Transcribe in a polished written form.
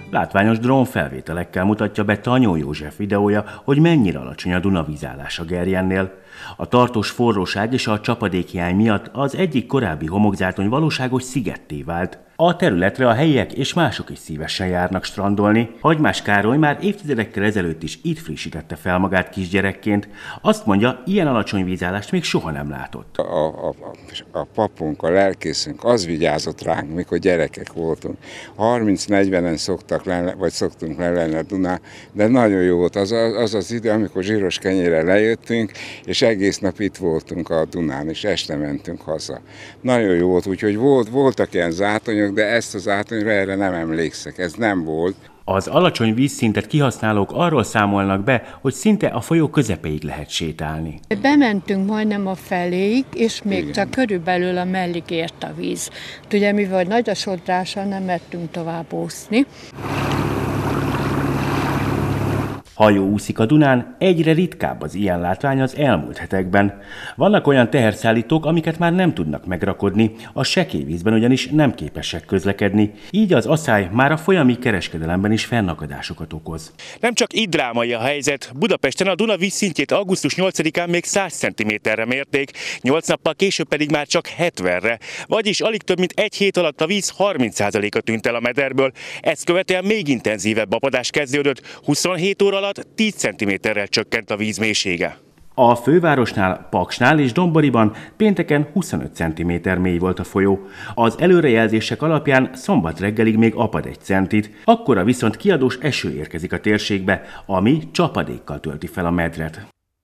Látványos drónfelvételekkel mutatja be Tanyó József videója, hogy mennyire alacsony a Duna vízállása Gerjennél. A tartós forróság és a csapadékhiány miatt az egyik korábbi homokzátony valóságos szigetté vált. A területre a helyiek és mások is szívesen járnak strandolni. Hagymás Károly már évtizedekkel ezelőtt is itt frissítette fel magát kisgyerekként. Azt mondja, ilyen alacsony vízállást még soha nem látott. A papunk, a lelkészünk az vigyázott ránk, mikor gyerekek voltunk. 30-40-en szoktunk lenni a Dunán, de nagyon jó volt az idő, amikor zsíros kenyérre lejöttünk, és egész nap itt voltunk a Dunán, és este mentünk haza. Nagyon jó volt, úgyhogy voltak ilyen zátonyok, de ezt az zátonyra erre nem emlékszek, ez nem volt. Az alacsony vízszintet kihasználók arról számolnak be, hogy szinte a folyó közepéig lehet sétálni. Bementünk majdnem a feléig, és még igen, csak körülbelül a mellig ért a víz. Ugye mivel nagy a sodrása, nem mertünk tovább úszni. Hajó úszik a Dunán, egyre ritkább az ilyen látvány az elmúlt hetekben. Vannak olyan teherszállítók, amiket már nem tudnak megrakodni, a sekély vízben ugyanis nem képesek közlekedni, így az aszály már a folyami kereskedelemben is fennakadásokat okoz. Nem csak itt drámai a helyzet, Budapesten a Duna vízszintjét augusztus 8-án még 100 cm-re mérték, 8 nappal később pedig már csak 70-re, vagyis alig több mint egy hét alatt a víz 30%-a tűnt el a mederből. Ezt követően még intenzívebb apadás kezdődött, 27 óra alatt 10 cm-rel csökkent a víz mélysége. A fővárosnál, Paksnál és Domboriban pénteken 25 cm mély volt a folyó. Az előrejelzések alapján szombat reggelig még apad 1 centit, akkora viszont kiadós eső érkezik a térségbe, ami csapadékkal tölti fel a medret.